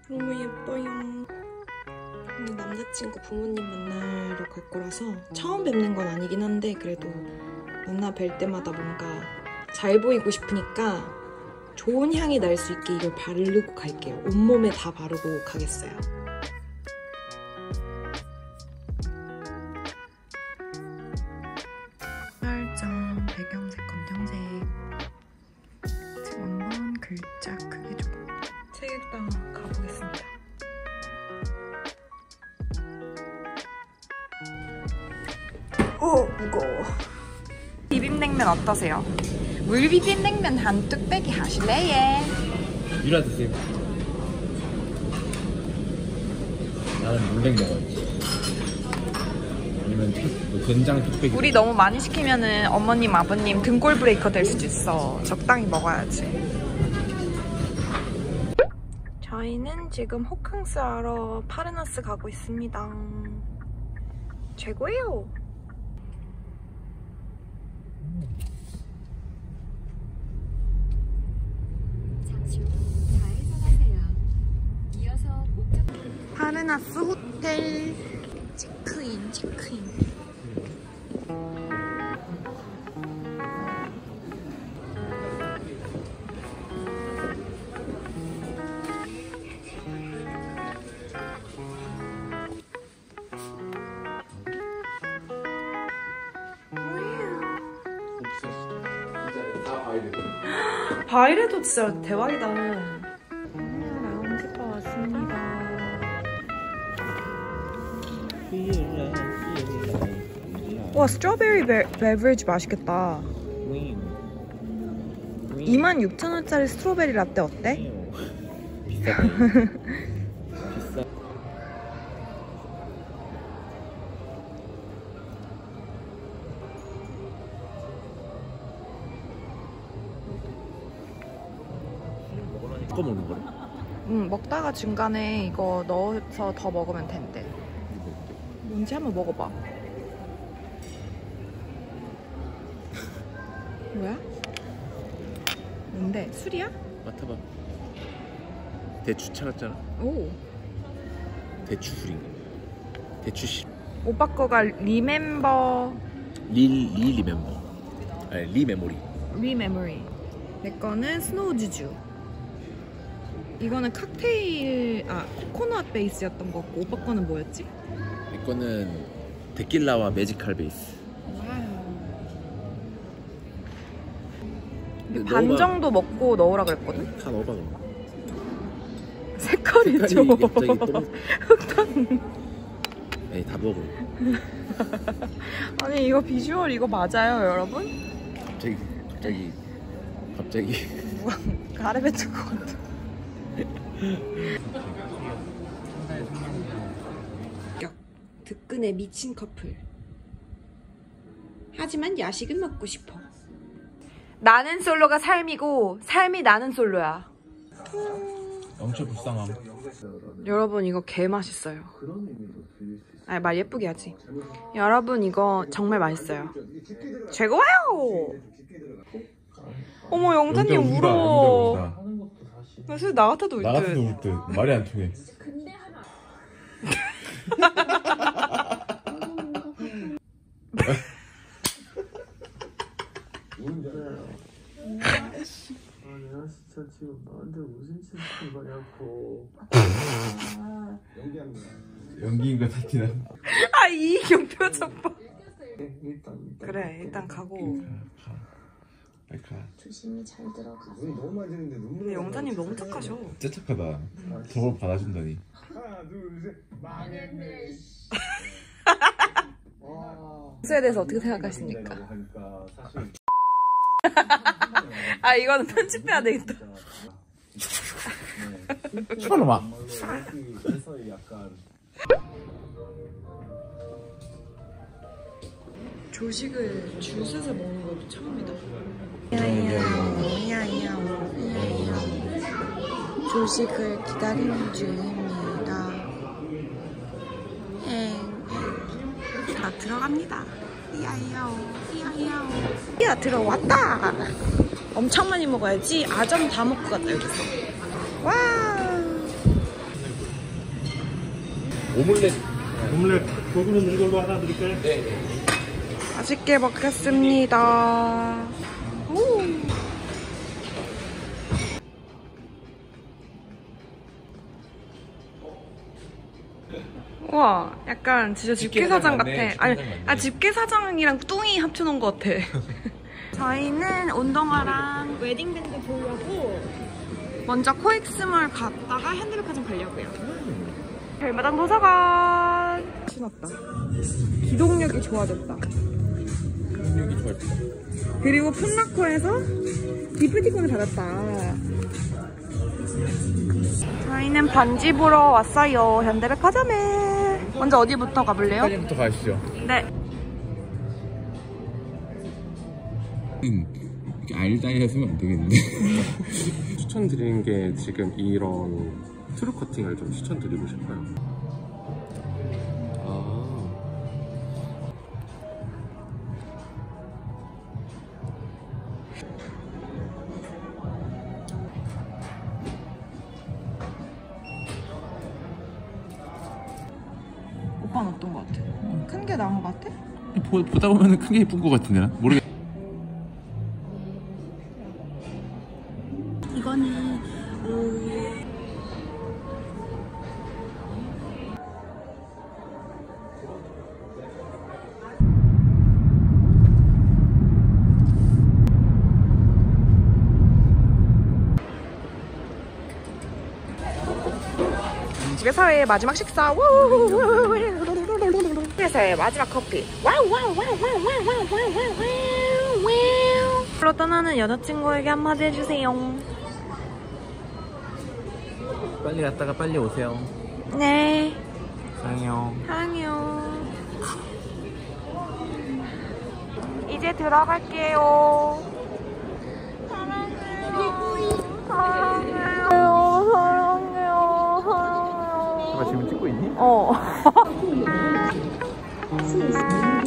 너무 예뻐요. 오늘 남자친구 부모님 만나러 갈 거라서 처음 뵙는 건 아니긴 한데 그래도 만나 뵐 때마다 뭔가 잘 보이고 싶으니까 좋은 향이 날 수 있게 이걸 바르고 갈게요. 온몸에 다 바르고 가겠어요. 살짝 배경색, 검정색. 지금 한번 글자 크게 좀 책에다 가보겠습니다. 무거워. 비빔냉면 어떠세요? 물비빔냉면 한 뚝배기 하실래요? 유라 드세요. 나는 물냉 먹어야지. 아니면 된장 뚝배기. 우리 너무 많이 시키면은 어머님, 아버님 등골 브레이커 될 수도 있어. 적당히 먹어야지. 저희는 지금 호캉스 하러 파르나스 가고 있습니다. 최고예요. 파르나스 호텔 체크인. 바이레도 진짜 대박이다. 라운지바 왔습니다. 와, 스트로베리 베버리지 맛있겠다. 26,000원짜리 스트로베리 라떼 어때? 비싸다. 비싸. 이거 먹는 거래? 응, 먹다가 중간에 이거 넣어서 더 먹으면 된대. 뭔지 한번 먹어봐. 뭐야? 뭔데? 술이야? 맡아봐. 대추차 같잖아. 오. 대추술인가? 대추씨. 오빠 거가 리멤버. 리멤버. 아니 리메모리. 리메모리. 내 거는 스노우 주주. 이거는 칵테일, 코코넛 베이스였던 거 같고, 오빠 거는 뭐였지? 내 거는 데킬라와 매지칼 베이스. 반 정도 먹고 넣으라 그랬거든? 다 넣어봐 그럼. 색깔이 좀 흑당. 에이 다 먹어. 아니 이거 비주얼 이거 맞아요 여러분? 갑자기 누가 가래 뱉을 것 같아. 득근의 미친 커플. 하지만 야식은 먹고 싶어. 나는 솔로가 삶이고 삶이 나는 솔로야. 엄청 불쌍함. 여러분 이거 개 맛있어요. 아니 말 예쁘게 하지. 여러분 이거 정말 맛있어요. 최고예요. 어머 영자님 울어. 사실 나 같아도 울 듯. 나 같아도 울 듯. 말이 안 통해. 내가 진짜 지금 너한테 무슨 짓을 한 거냐고. 연기인 것 같긴 한. 이경 표정 봐. 일단 그래 일단 가고. 조심히 잘 들어가세요. 너무 많이 드는데 근데 영자님 너무 착하셔. 진짜 착하다. 저걸 받아준다니. 하나 둘 셋. 망했네. 수에 대해서 어떻게 생각하십니까? 사실 이거는 편집해야 되겠다. 쳐놈아. 그래서 약간 조식을 줄 서서 먹는 것도 처음이다. 조식을 기다리는 중입니다. 다 들어갑니다. 야 들어왔다. 엄청 많이 먹어야지. 아점 다 먹고 갔다 여기서. 와. 오믈렛 고기는 이걸로 하나 드릴까요? 네. 맛있게 먹겠습니다. 오. 우와, 약간 진짜 집게사장 같아. 아니, 집게사장이랑 뚱이 합쳐놓은 것 같아. 저희는 운동화랑 웨딩밴드 보려고 먼저 코엑스몰 갔다가 현대백화점 가려고요. 별마당 도서관. 신었다. 기동력이 좋아졌다. 기동력이 좋아졌다. 그리고 풋라코에서 기프티콘을 받았다. 저희는 반지 보러 왔어요. 현대백화점에. 먼저 어디부터 가볼래요? 빨리부터 가시죠. 네. 이렇게 알다이 했으면 안 되겠는데. 추천드리는 게 지금 이런 트루 커팅을 좀 추천드리고 싶어요. 오빠는 어떤 것 같아? 큰 게 나은 것 같아? 보다 보면 큰 게 예쁜 것 같은데 나? 모르겠. 이거는 집에서의 마지막 식사. 집에서의 마지막 커피. 로 떠나는 여자친구에게 한마디 해주세요. 빨리 갔다가 빨리 오세요. 네. 사랑해요. 사랑해요. 이제 들어갈게요. 사랑해요. 지금 찍고 있니? 어.